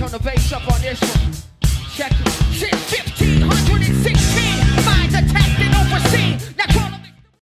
turn the bass up on this one. Check it. Since 1560.